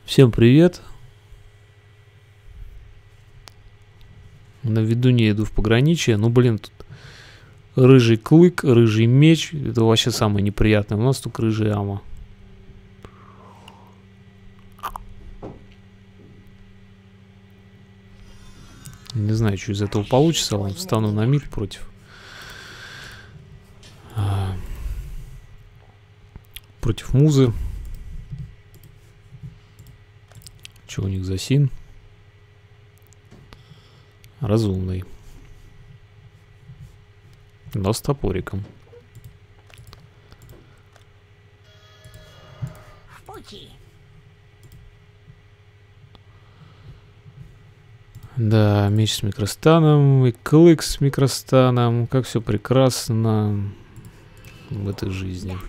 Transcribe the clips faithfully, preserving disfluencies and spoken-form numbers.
Всем привет. На ведуне иду в пограничье. Ну, блин, тут рыжий клык, рыжий меч. Это вообще самое неприятное. У нас тут рыжий ама. Не знаю, что из этого получится. Ладно, встану на мид против. А, против музы. Что у них за син? Разумный. Но с топориком. В пути. Да, меч с микростаном и клык с микростаном. Как все прекрасно в этой жизни.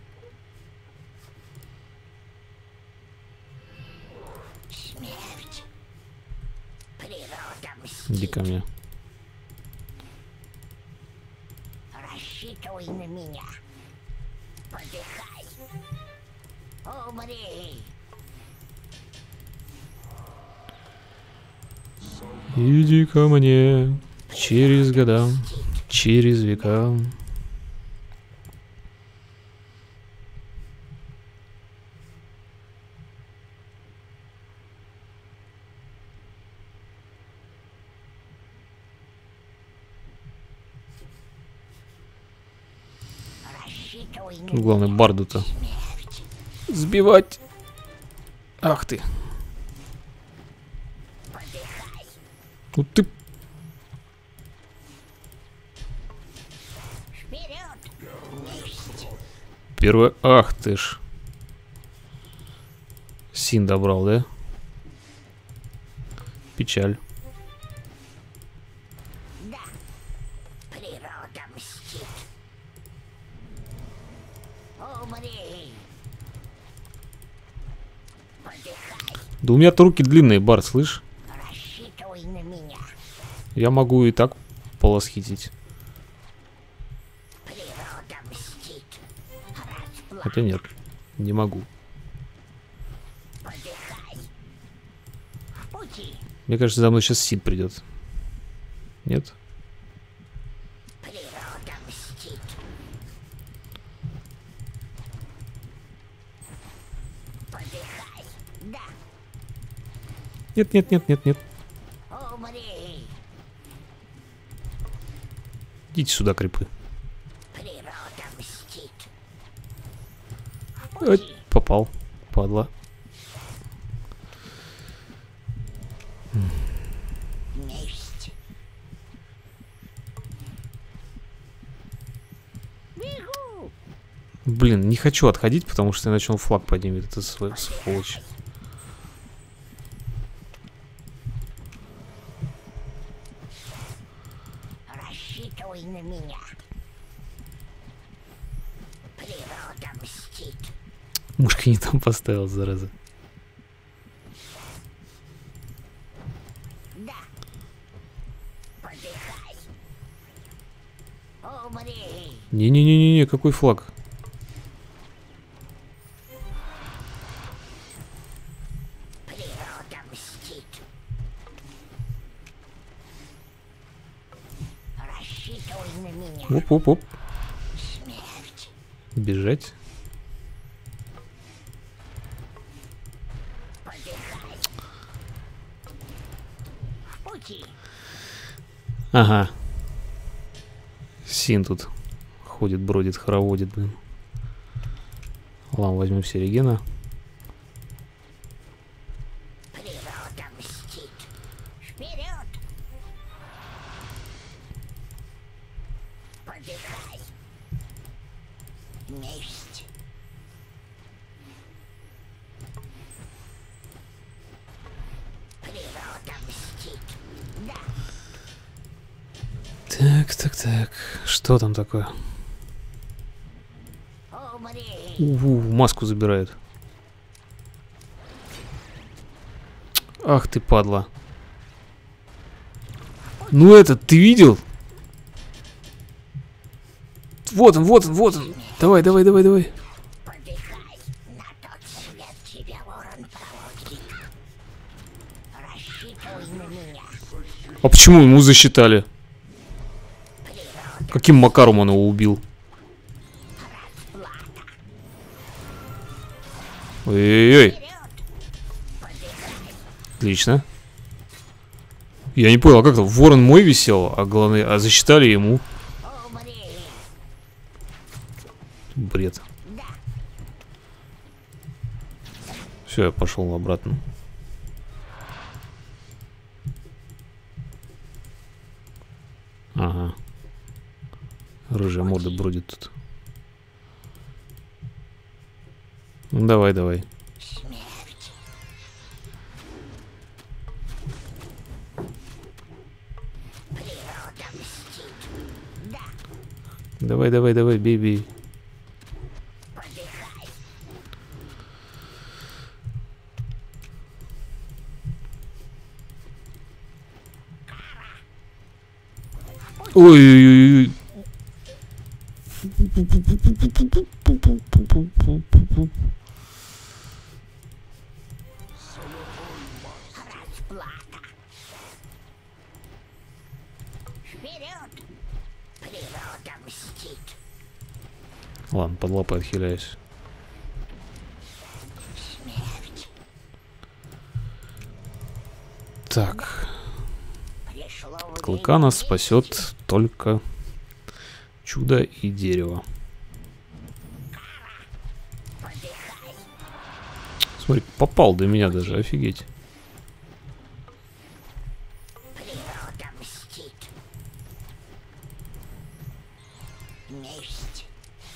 Смерть. Природа мстит. Иди ко мне. Рассчитывай на меня. Подыхай. Умри. Иди ко мне через года, через века. Рассчитывай на Тут главное барду-то смерть. сбивать. Ах ты. Подыхай. Ну ты. Вперед. Месть. Первое. Ах ты ж. Син добрал, да? Печаль. Да. Природа мстит. Умри. Подыхай. Да у меня-то руки длинные, Барт, слышь? Рассчитывай на меня. Я могу и так полосхитить. Природа мстит. Расплата. Хотя нет, не могу. Подыхай. В пути. Мне кажется, за мной сейчас Сид придет. Нет? Природа мстит. Подыхай. Да. Нет, нет, нет, нет, нет. Умри. Идите сюда, крипы. Природа мстит. В Ой, пути. попал. Падла. Месть. Бегу. Блин, не хочу отходить, потому что иначе он флаг поднимет. Это свой сволочь. Рассчитывай на меня. Природа мстит. Мушка не там поставил, зараза. Да. Подыхай. Умри. Не-не-не-не, какой флаг? Природа мстит. Рассчитывай на меня. Оп-оп-оп. Смерть. Бежать. Подыхай. В пути. Ага. Син тут ходит, бродит, хороводит, блин. Ладно, возьмем все регена. Природа мстит. Вперед. Подыхай. Месть. Природа мстит. Да. Так, так, так. Что там такое? Умри. У-у, маску забирает. Ах ты, падла. Ну этот, ты видел? Вот он, вот он, вот он. Давай, давай, давай, давай. Подыхай. На тот свет тебя, ворон, проводит. Рассчитывай на меня. А почему ему засчитали? Каким макаром он его убил? Ой-ой-ой. Отлично. Я не понял, а как-то ворон мой висел, а главное, а засчитали ему. Бред. Все, я пошел обратно. Ага. Рыжая морда бродит тут. Ну, давай, давай. Смерть. Природа мстит. Да, Давай, давай, давай, бей, бей. подыхай. Ой-ой-ой. Расплата. Вперед. Природа мстит. Ладно, под лапой отхиляюсь. Смерть. Так. Пришло От клыка нас время мести. спасет только чудо и дерево. Подыхай. Смотри, попал до меня даже, офигеть. Природа мстит. Месть.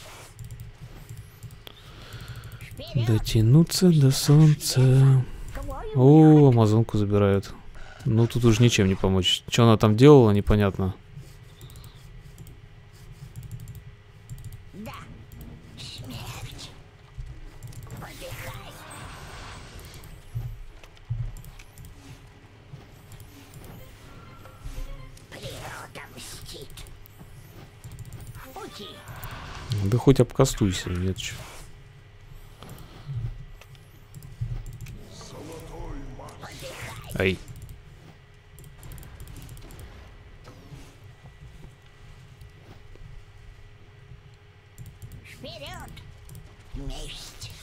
Вперед. Дотянуться до солнца. Твой О, амазонку забирают. Ну, тут уж ничем не помочь. Что она там делала, непонятно. Да. Смерть. Подыхай. Природа мстит. В пути. Да хоть обкастуйся, нет чё. Ай. Вперед. Месть.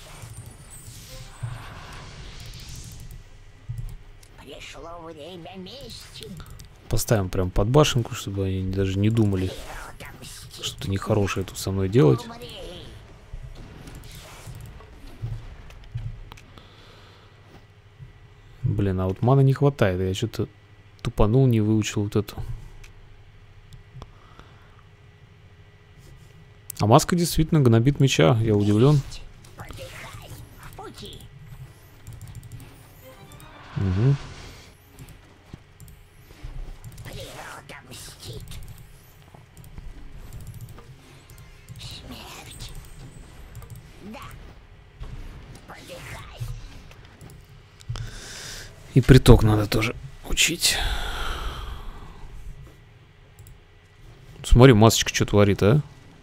Пришло время мести. Поставим прям под башенку, чтобы они даже не думали Природа мстит. что-то нехорошее тут со мной делать. Умри. Блин, а вот маны не хватает. Я что-то тупанул, не выучил вот эту. А маска действительно гнобит меча. Я удивлен. Подыхай. В пути. Угу. Природа мстит. Смерть. Да. Подыхай. И приток надо тоже учить. Смотри, масочка что творит, а?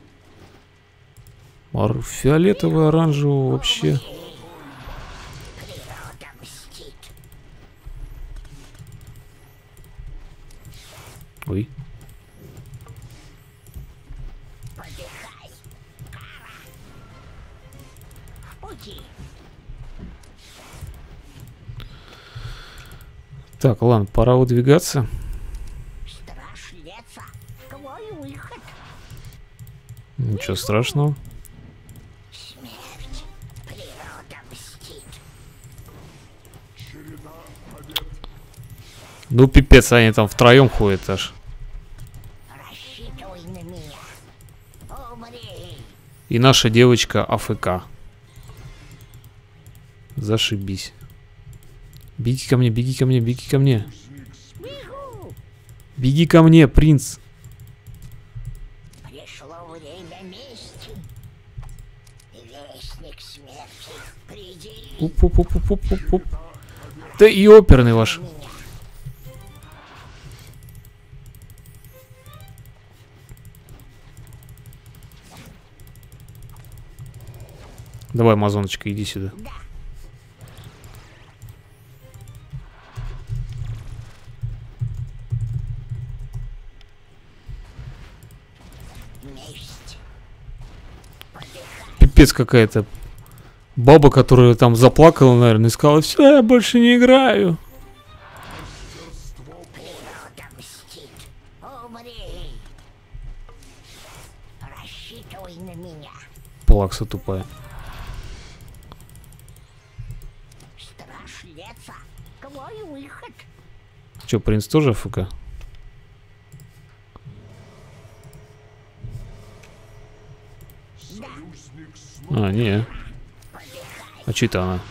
Ор- Фиолетовый, оранжевый вообще. Природа мстит. Ой. Подыхай. Кара. В пути. Так, ладно, пора выдвигаться. Страж леса. Твой выход. Ничего страшного. Смерть. Природа мстит. Ну, пипец, они там втроем ходят аж. Рассчитывай на меня. Умри. И наша девочка АФК. Зашибись. Беги ко мне, беги ко мне, беги ко мне. Бегу. Беги ко мне, принц. Пришло время мести. Вестник смерти. Приди. Уп-уп-уп-уп-уп-уп. Да и оперный ваш. Меня. Давай, амазоночка, иди сюда. Да. Месть. Пипец какая-то. Баба, которая там заплакала, наверное, и сказала: все, я больше не играю. Природа мстит. Умри. Рассчитывай на меня. Плакса тупая. Страж леса. Твой выход. Че, принц тоже АФК? А, не. А че это она?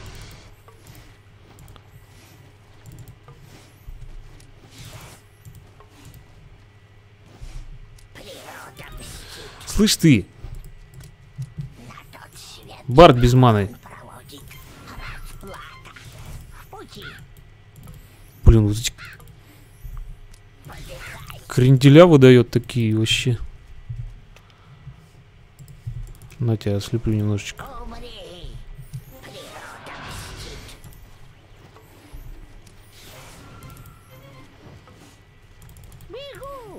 Природа мстит. Слышь ты, На тот свет Барт без маны. проводит расплата. В пути. Блин, вот эти Подыхай. кренделя выдает такие вообще. На тебя ослеплю немножечко. Умри. Природа мстит. Бегу.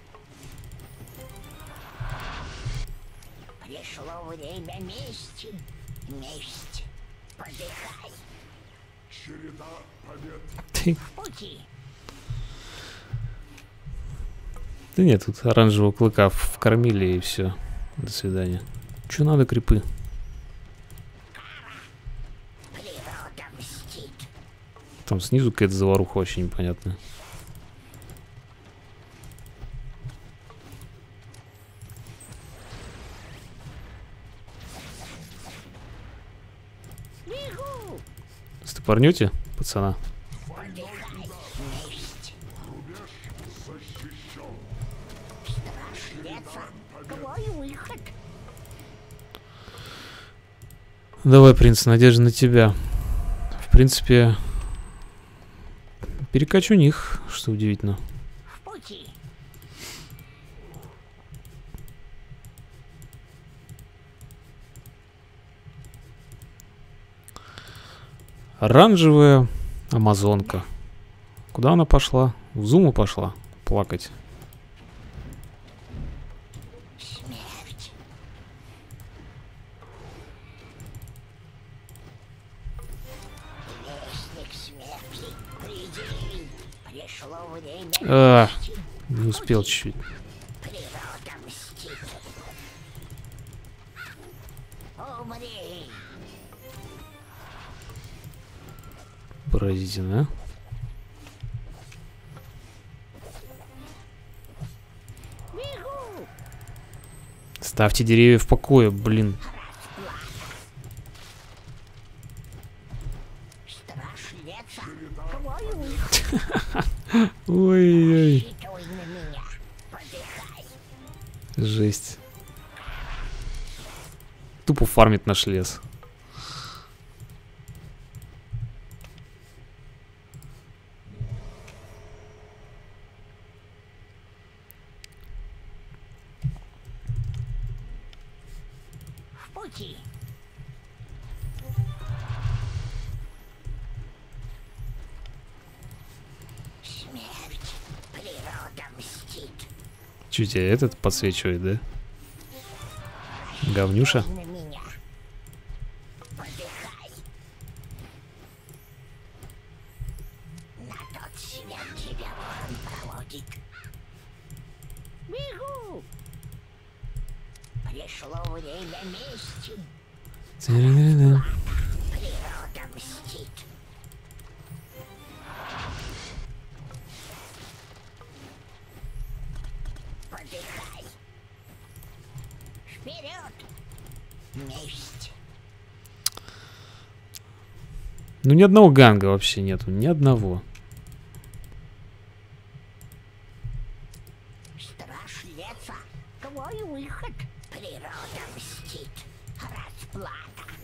Пришло время мести. Месть. Подыхай. Ты- В пути. Да нет, тут оранжевого клыка вкормили и все. До свидания. Че надо, крипы? Природа мстит. Там снизу какая-то заваруха вообще непонятная. Бегу. Стопорнете, пацана? Подыхай. Месть. Страж леса. Твой выход. Давай, принц, надежда на тебя. В принципе, перекачу них, что удивительно. В пути. Оранжевая амазонка. Куда она пошла? В зуму пошла плакать. Смерть. Вестник смерти. Приди. Пришло время А, мести. не успел чуть-чуть. Природа мстит. Умри. Поразительно, а? Бегу. Ставьте деревья в покое, блин. Страж леса. Твой выход. Ой-ой, Рассчитывай на меня. Подыхай. жесть. Тупо фармит наш лес. В пути. Смерть. Природа мстит. Чё тебя этот подсвечивает, да? Говнюша? На меня. Подыхай. На тот свет тебя ворон проводит. Бегу. Пришло время мести. Тя-ля-ля-ля. Природа мстит. Подыхай. Вперед. Месть. Ну ни одного ганга вообще нету, ни одного. Страж леса. Твой выход. Природа мстит. Расплата.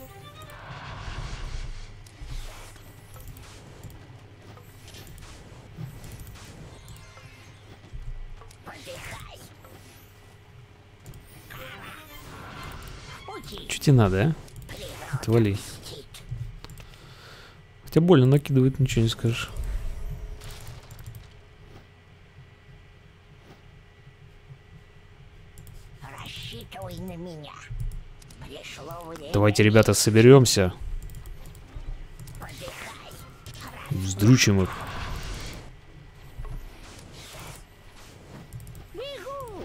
Подыхай. В пути. Чё тебе надо, а? Отвали. Мстит. Хотя больно накидывает, ничего не скажешь. Рассчитывай на меня. Пришло время. Давайте, ребята, соберемся. Подыхай. Вздрючим их. Бегу.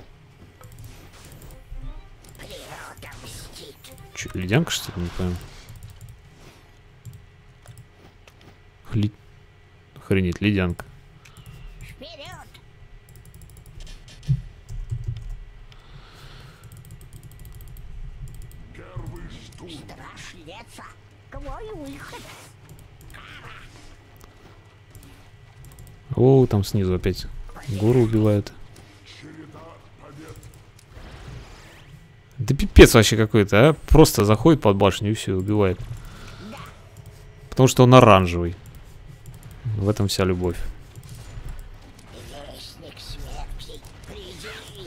Природа мстит. Че, ледянка, что ли? Не понял. Ли... Охренеть, ледянка. Вперед. Страж леса. Твой выход. О, там снизу опять гору убивают. Да пипец вообще какой-то, а? Просто заходит под башню и все, убивает. Потому что он оранжевый. В этом вся любовь. Вестник смерти. Приди.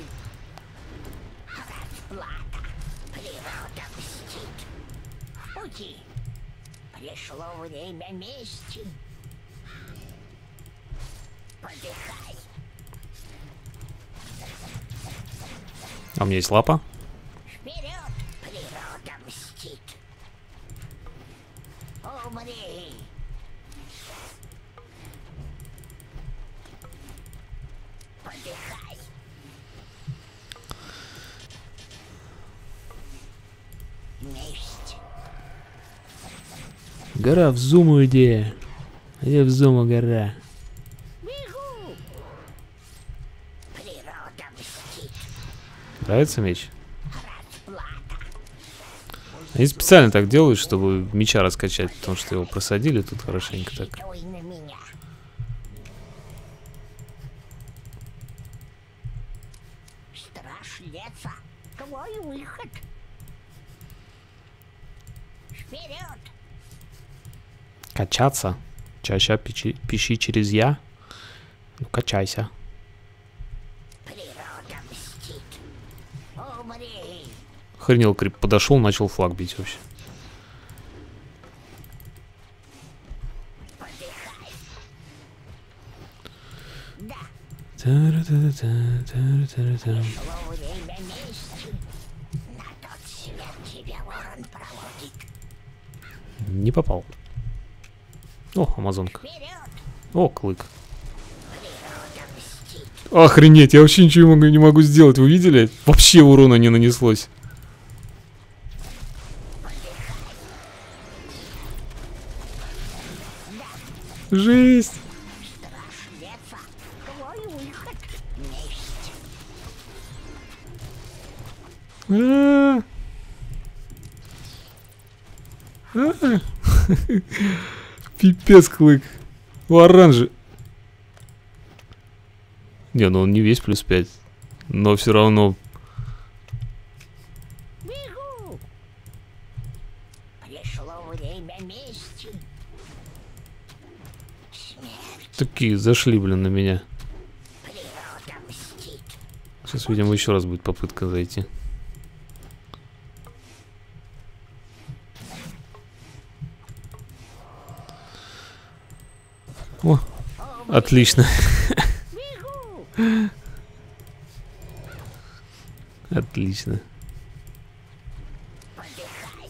Расплата. Природа мстит. В пути. Пришло время мести. Подыхай. А у меня есть лапа. Вперед! Природа мстит. Умри! Подыхай! Месть! Гора в Зуму иди. Где в Зуму гора? Бегу! Природа мстит. Нравится меч? Расплата. Они специально так делают, чтобы меча раскачать, потому что его просадили тут хорошенько так. Рассчитывай на меня. Страж леса. Твой выход. Вперед! Качаться? Чаще пищи, пищи через я? Ну, качайся. Природа мстит. Умри! Охренел, Крип подошел, начал флаг бить вообще. Подыхай! Да, Та-ра-та-та-та, та-ра-та-та-та. шло время мести. На тот свет тебя ворон проводит. Не попал. О, амазонка. Вперед! О, клык. Природа мстит. Охренеть, я вообще ничего не могу, не могу сделать. Вы видели? Вообще урона не нанеслось. Жесть. Страж леса. Твой выход. Месть. А. А. Пипец, клык. У оранжи. Не, ну он не весь плюс пять. Но все равно. Бегу! Пришло время мести. Смерть. Такие зашли, блин, на меня. Природа мстит. Сейчас, видимо, еще раз будет попытка зайти. О, отлично. Бегу! Отлично. Подыхай.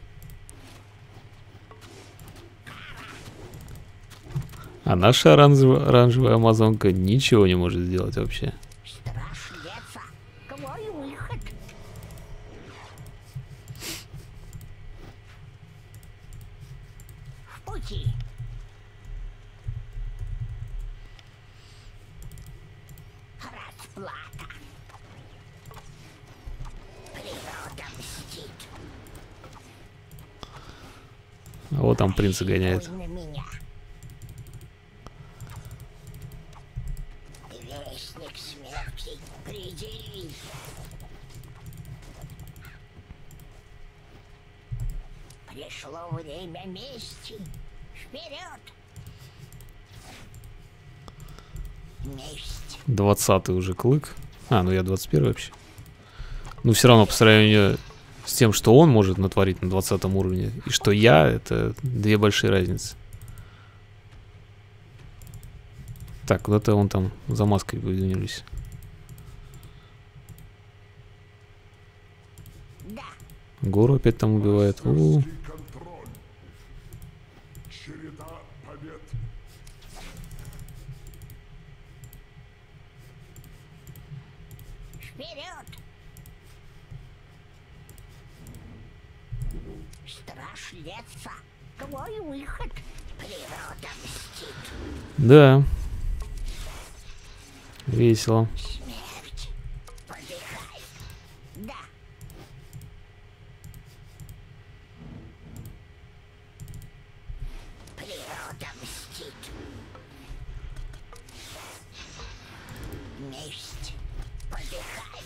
А наша оранжевая, оранжевая амазонка ничего не может сделать вообще. Страж леса. Твой выход. В пути. Расплата. Природа мстит. А вот там принца гоняет. Рассчитывай на меня. Вестник смерти. Приди. Пришло время мести. Вперед! Месть. двадцатый уже клык. А, ну я двадцать первый вообще. Ну все равно по сравнению С тем, что он может натворить на двадцатом уровне, и что я, это две большие разницы. Так, куда-то он там за маской выдвинулись. Да. Гору опять там убивает. У-у-у. Вперед! Страж леса. Твой выход. Природа мстит. Да. Весело. Смерть. Подыхай. Да. Природа мстит. Месть. Подыхай.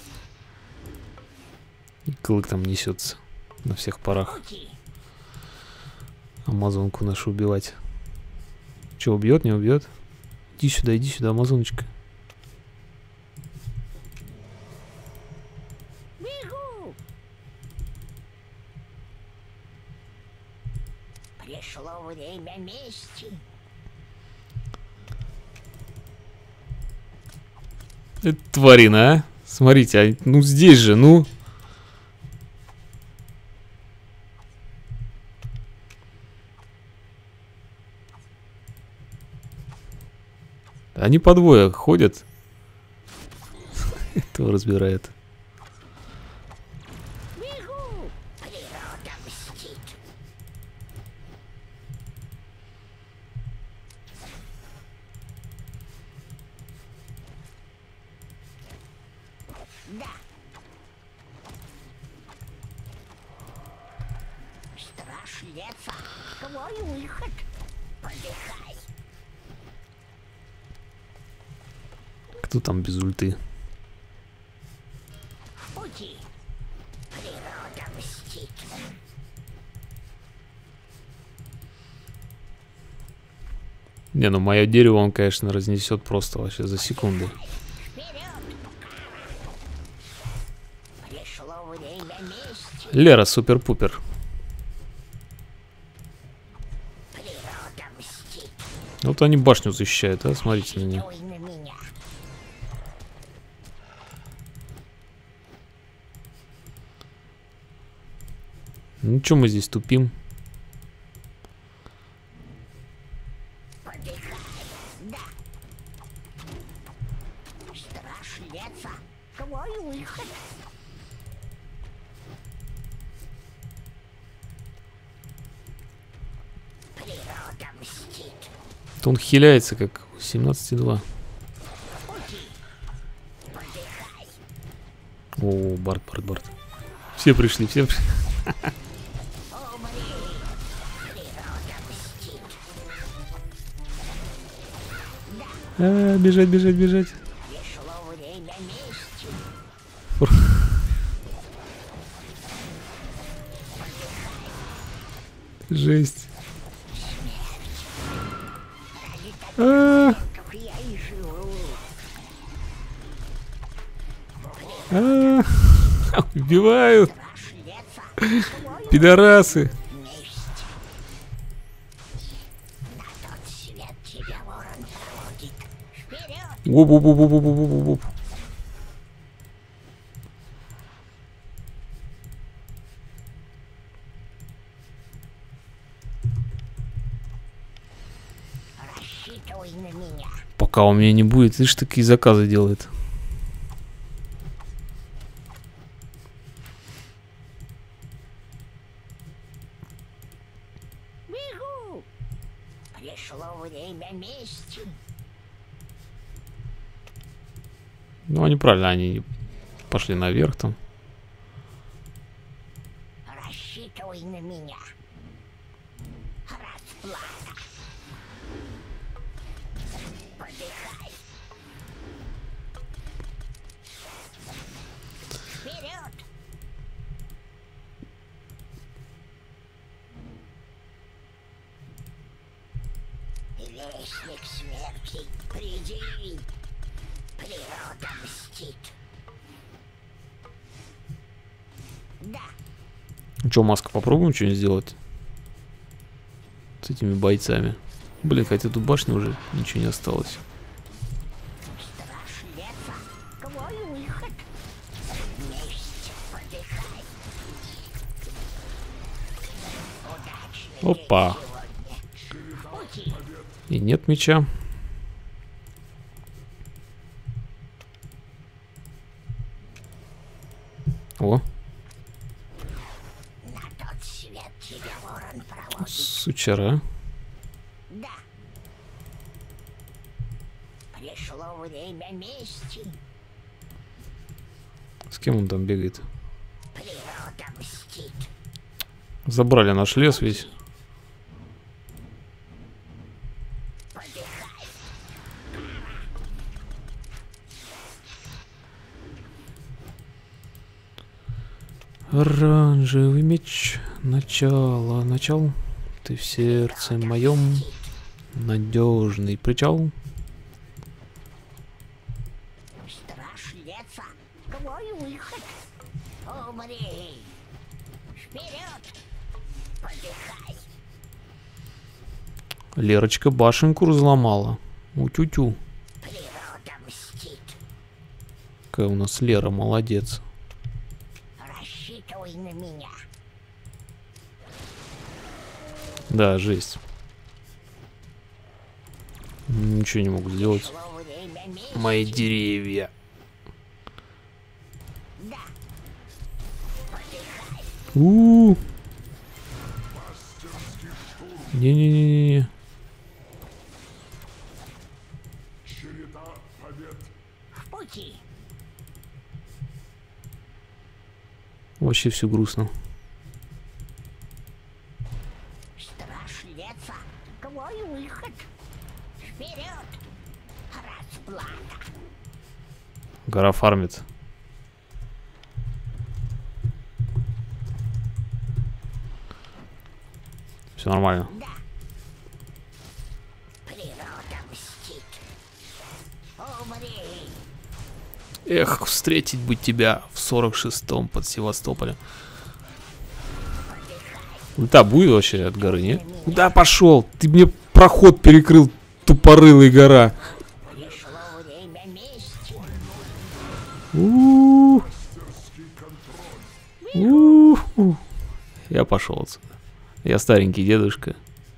И клык там несется на всех парах. Пути. Амазонку нашу убивать. Че, убьет, не убьет? Иди сюда, иди сюда, амазоночка. Бегу. Пришло время мести. Это тварина, а? Смотрите, а, ну здесь же, ну. Они по двое ходят. Этого разбирает. Бегу. Природа мстит. Да. Страж леса. Твой выход. Подыхай. Кто там без ульты? В пути. Природа мстит. Не, ну мое дерево он, конечно, разнесет просто вообще за секунду. Вперед. Пришло время мести. Лера, супер-пупер. Природа мстит. Вот они башню защищают, а? Смотрите на нее. Стой на меня. Ну что мы здесь тупим? Подыхай. Да. Страж леса. Твой выход. Природа мстит. То он хиляется как семнадцать два. Пути. Подыхай. О, Барт, Барт, Барт. Все пришли, все пришли. Умри. Природа мстит. А, бежать, бежать, бежать. Пришло время мести. Жесть. А, Как я и живу. а, убивают. Страж леса. Твой Пидорасы. месть. На тот свет тебя ворон проводит. Вперед! Оп-оп-оп-оп-оп-оп-оп. Рассчитывай на меня. Пока у меня не будет, видишь, такие заказы делает. Бегу! Пришло время мести. Ну, они правильно, они пошли наверх там. Рассчитывай на меня. Расплата. Подыхай. Вперед! Вестник смерти, приди. Природа мстит. Да. Че, Маска, попробуем что-нибудь сделать с этими бойцами? Блин, хотя тут башни уже ничего не осталось. Страж леса, твой выход. Вместе подыхай. Удачный Опа. сегодня. Пути. И нет меча. О, На тот свет тебя ворон проводит. сучара. Да. Пришло время мести. С кем он там бегает? Природа мстит. Забрали наш лес весь. Подыхай. Оранжевый меч. Начало, начал. Ты в сердце моем. Надежный причал. Страж леса, твой выход. Умри. Вперед. Подыхай. Лерочка башенку разломала. У-тю-тю. Природа мстит. Какая у нас Лера, молодец. Рассчитывай на меня. Да, жесть. Ничего не могу сделать. Пришло время мести. Мои деревья. Да. Подыхай. У. Не-не-не-не. В пути. Вообще все грустно. Страж леса, твой выход. Вперед. Расплата. Гора фармит. Все нормально. Да. Природа мстит. Умри. Эх, встретить бы тебя в сорок шестом под Севастополем. Ульта будет вообще от горы, нет? Куда пошел? Ты мне проход перекрыл, тупорылый гора. Пришло время мести. У-у-у. У-у-у. Я пошел отсюда. Я старенький дедушка.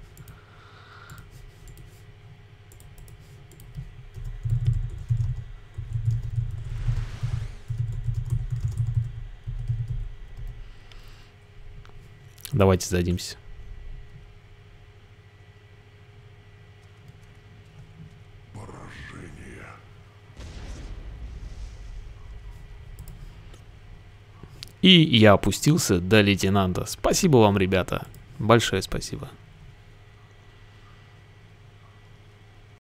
Давайте сдадимся. И я опустился до лейтенанта. Спасибо вам, ребята. Большое спасибо.